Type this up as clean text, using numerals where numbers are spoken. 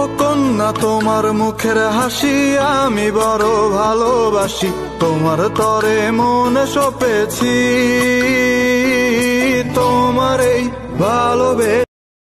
কন্যা তোমার মুখের হাসি আমি বড় ভালোবাসি, তোমার তরে মনে সপেছি।